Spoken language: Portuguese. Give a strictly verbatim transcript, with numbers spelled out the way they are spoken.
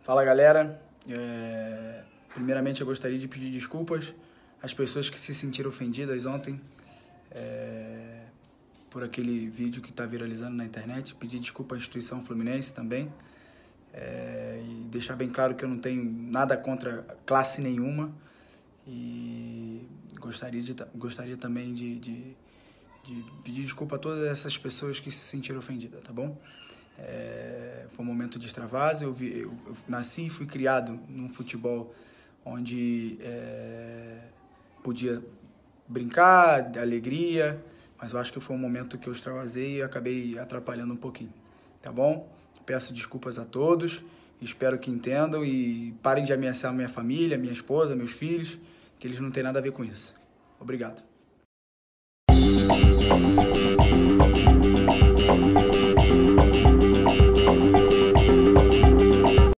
Fala galera, é... primeiramente eu gostaria de pedir desculpas às pessoas que se sentiram ofendidas ontem é... por aquele vídeo que está viralizando na internet. Pedir desculpa à instituição Fluminense também é... e deixar bem claro que eu não tenho nada contra classe nenhuma e gostaria, de, gostaria também de, de, de pedir desculpa a todas essas pessoas que se sentiram ofendidas, tá bom? É, foi um momento de extravasa. Eu, vi, eu, eu nasci e fui criado num futebol onde é, podia brincar, alegria, mas eu acho que foi um momento que eu extravasei e acabei atrapalhando um pouquinho, tá bom? Peço desculpas a todos, espero que entendam e parem de ameaçar minha família, minha esposa, meus filhos, que eles não têm nada a ver com isso. Obrigado.